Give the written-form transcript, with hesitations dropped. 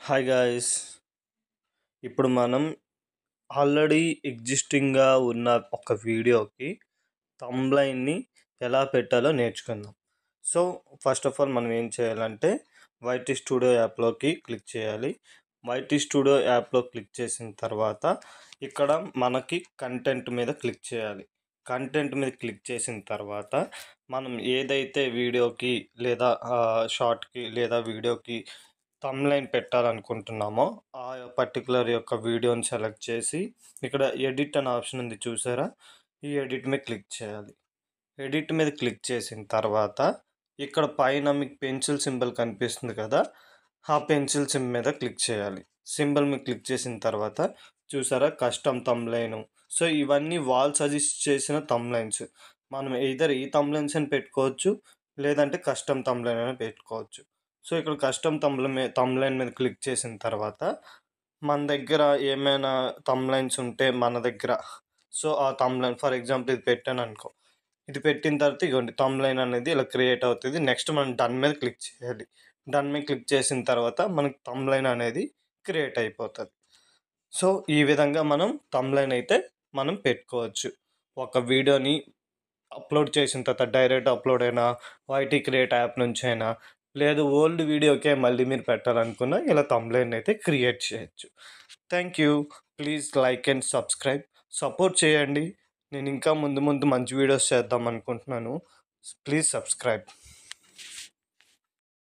Hi guys. ఇప్పుడు మనం already ఎగ్జిస్టింగ్‌గా ఉన్న ఒక వీడియోకి థంబ్‌లైన్‌ని ఎలా పెట్టాలో నేర్చుకుందాం. సో, ఫస్ట్ ఆఫ్ ఆల్ మనం ఏం చేయాలంటే వైటీ స్టూడియో యాప్‌లోకి క్లిక్ చేయాలి. వైటీ స్టూడియో యాప్‌లో క్లిక్ చేసిన తర్వాత ఇక్కడ మనకి కంటెంట్ మీద క్లిక్ చేయాలి. కంటెంట్ మీద క్లిక్ చేసిన తర్వాత మనం ఏదైతే వీడియోకి లేదా షార్ట్‌కి లేదా వీడియోకి థంబ్‌లైన్ పెట్టాలనుకుంటున్నామో ఆ పర్టిక్యులర్ యొక్క వీడియోని సెలెక్ట్ చేసి ఇక్కడ ఎడిట్ అనే ఆప్షన్ ఉంది చూసారా? ఈ ఎడిట్ మీద క్లిక్ చేయాలి. ఎడిట్ మీద క్లిక్ చేసిన తర్వాత ఇక్కడ పైన మీకు పెన్సిల్ సింబల్ కనిపిస్తుంది కదా! ఆ పెన్సిల్ సింబల్ మీద క్లిక్ చేయాలి. సింబల్ మీద క్లిక్ చేసిన తర్వాత చూసారా కస్టమ్ థంబ్‌లైన్. సో, ఇవన్నీ వాళ్ళు సజెస్ట్ చేసిన థంబ్‌లైన్స్. మనం ఎయిదర్ ఈ థంబ్‌లైన్స్ అని పెట్టుకోవచ్చు. లేదంటే కస్టమ్ థంబ్‌లైన్ అయినా పెట్టుకోవచ్చు. సో, ఇక్కడ కస్టమ్ థంబ్‌లైన్ మీద క్లిక్ చేసిన తర్వాత మన దగ్గర ఏమైనా థంబ్‌లైన్స్ ఉంటే మన దగ్గర సో, ఆ థంబ్‌లైన్ ఫర్ ఎగ్జాంపుల్ ఇది పెట్టాననుకో. ఇది పెట్టిన తర్వాత ఇగోండి థంబ్‌లైన్ అనేది ఇలా క్రియేట్ అవుతది. నెక్స్ట్ మనం డన్ మీద క్లిక్ చేయాలి. డన్ మీద క్లిక్ చేసిన తర్వాత మనకి థంబ్‌లైన్ అనేది క్రియేట్ అయిపోతది. సో, ఈ విధంగా మనం థంబ్‌లైన్ అయితే మనం పెట్టుకోవచ్చు. ఒక వీడియోని అప్‌లోడ్ చేసిన తర్వాత డైరెక్ట్ అప్‌లోడ్ అయినా, వైటీ క్రియేట్ యాప్ నుంచైనా, లేదు ఓల్డ్ వీడియోకే మళ్ళీ మీరు పెట్టాలనుకున్న ఇలా థంబ్‌లైన్ అయితే క్రియేట్ చేయొచ్చు. Thank you. Please like and subscribe. Support చేయండి. నేను ఇంకా ముందు ముందు మంచి వీడియోస్ చేద్దాం అనుకుంటున్నాను. Please subscribe.